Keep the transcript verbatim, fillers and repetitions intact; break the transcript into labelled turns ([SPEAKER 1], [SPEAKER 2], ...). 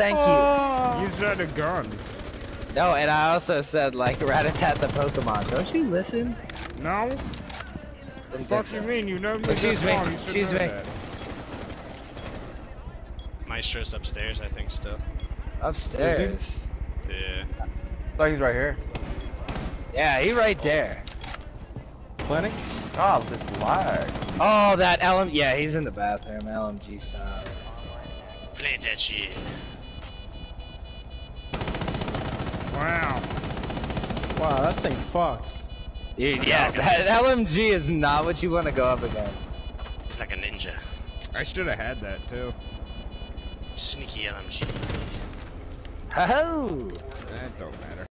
[SPEAKER 1] thank you.
[SPEAKER 2] Oh. You said a gun.
[SPEAKER 1] No, and I also said like rat-a-tat the Pokemon. Don't you listen?
[SPEAKER 2] No.
[SPEAKER 1] What
[SPEAKER 2] the fuck you mean? You know me.
[SPEAKER 1] Excuse me. Excuse me.
[SPEAKER 2] That.
[SPEAKER 3] Maestro's upstairs, I think, still.
[SPEAKER 1] Upstairs?
[SPEAKER 3] Yeah.
[SPEAKER 4] I thought he's right here.
[SPEAKER 1] Yeah, he right there.
[SPEAKER 4] Planning? Oh, this lag.
[SPEAKER 1] Oh, that L M. Yeah, he's in the bathroom. L M G style.
[SPEAKER 3] Plant that shit.
[SPEAKER 2] Wow.
[SPEAKER 5] Wow, that thing fucks.
[SPEAKER 1] Dude, yeah, that L M G is not what you want to go up against.
[SPEAKER 3] It's like a ninja.
[SPEAKER 2] I should have had that too.
[SPEAKER 3] Sneaky L M G.
[SPEAKER 1] Ho-ho!
[SPEAKER 2] That don't matter.